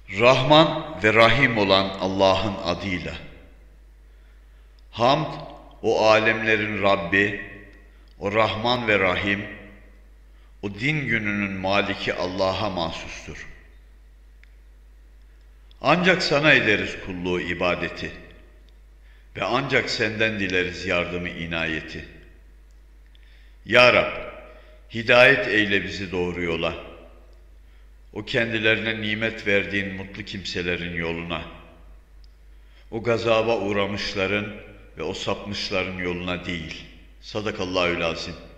Rahman ve Rahim olan Allah'ın adıyla. Hamd, o alemlerin Rabbi, o Rahman ve Rahim, o din gününün maliki Allah'a mahsustur. Ancak sana ederiz kulluğu ibadeti ve ancak senden dileriz yardımı inayeti. Ya Rab, hidayet eyle bizi doğru yola. O kendilerine nimet verdiğin mutlu kimselerin yoluna. O gazaba uğramışların ve o sapmışların yoluna değil. Sadakallahül azim.